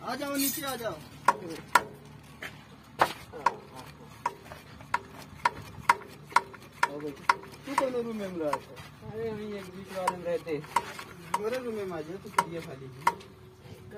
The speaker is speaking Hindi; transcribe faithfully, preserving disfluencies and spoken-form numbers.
आ जाओ नीचे आ जाओ। तू कौन रूम में रहा था? अरे हम एक बीच वाले में रहते। मेरे रूम में आ जाओ तो करिए खाली।